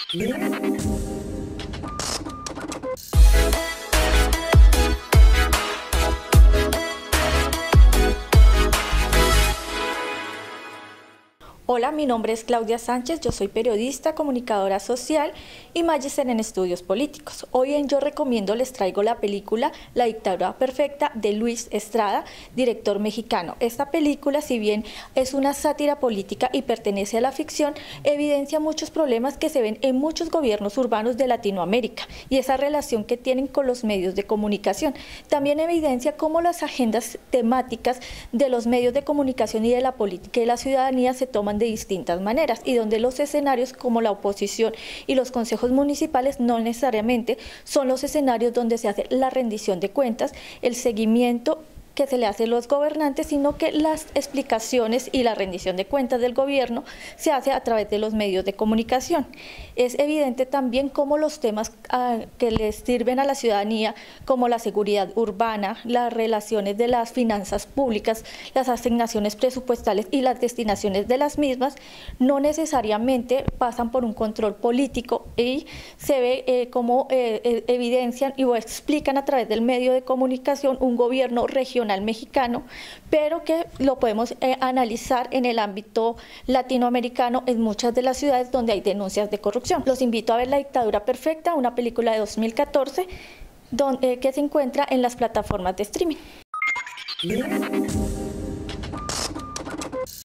Hola, mi nombre es Claudia Sánchez, yo soy periodista, comunicadora social y magíster en estudios políticos. Hoy en Yo Recomiendo les traigo la película La dictadura perfecta de Luis Estrada, director mexicano. Esta película, si bien es una sátira política y pertenece a la ficción, evidencia muchos problemas que se ven en muchos gobiernos urbanos de Latinoamérica y esa relación que tienen con los medios de comunicación. También evidencia cómo las agendas temáticas de los medios de comunicación y de la política y la ciudadanía se toman de distintas maneras y donde los escenarios como la oposición y los consejos municipales no necesariamente son los escenarios donde se hace la rendición de cuentas, el seguimiento que se le hace a los gobernantes, sino que las explicaciones y la rendición de cuentas del gobierno se hace a través de los medios de comunicación. Es evidente también cómo los temas que les sirven a la ciudadanía, como la seguridad urbana, las relaciones de las finanzas públicas, las asignaciones presupuestales y las destinaciones de las mismas, no necesariamente pasan por un control político y se ve cómo evidencian y o explican a través del medio de comunicación un gobierno regional mexicano, pero que lo podemos analizar en el ámbito latinoamericano en muchas de las ciudades donde hay denuncias de corrupción. Los invito a ver La dictadura perfecta, una película de 2014 que se encuentra en las plataformas de streaming.